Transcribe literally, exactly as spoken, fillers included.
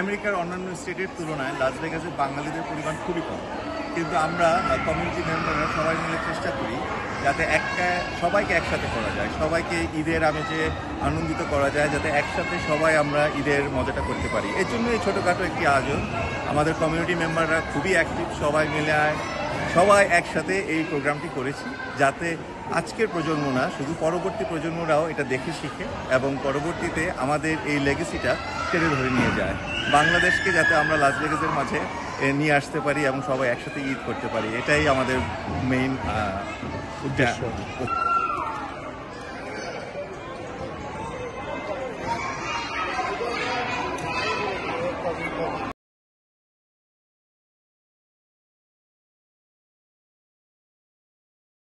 আমেরিকার অন্যান্য স্টেটের তুলনায় লাস ভেগাসে বাঙালিদের পরিমাণ খুবই কম, কিন্তু আমরা কমিউনিটি মেম্বাররা সবাই মিলে চেষ্টা করি যাতে একটা সবাইকে একসাথে করা যায়, সবাইকে ঈদের আমেজে আনন্দিত করা যায়, যাতে একসাথে সবাই আমরা ঈদের মজাটা করতে পারি। এর জন্য এই ছোটোখাটো একটি আয়োজন। আমাদের কমিউনিটি মেম্বাররা খুবই অ্যাক্টিভ, সবাই মিলে সবাই একসাথে এই প্রোগ্রামটি করেছি, যাতে আজকের প্রজন্ম না শুধু পরবর্তী প্রজন্মরাও এটা দেখে শিখে এবং পরবর্তীতে আমাদের এই লেগেসিটা টেনে ধরে নিয়ে যায়। বাংলাদেশকে যাতে আমরা লাস ভেগাসের মাঝে নিয়ে আসতে পারি এবং সবাই একসাথে ঈদ করতে পারি, এটাই আমাদের মেইন উদ্দেশ্য।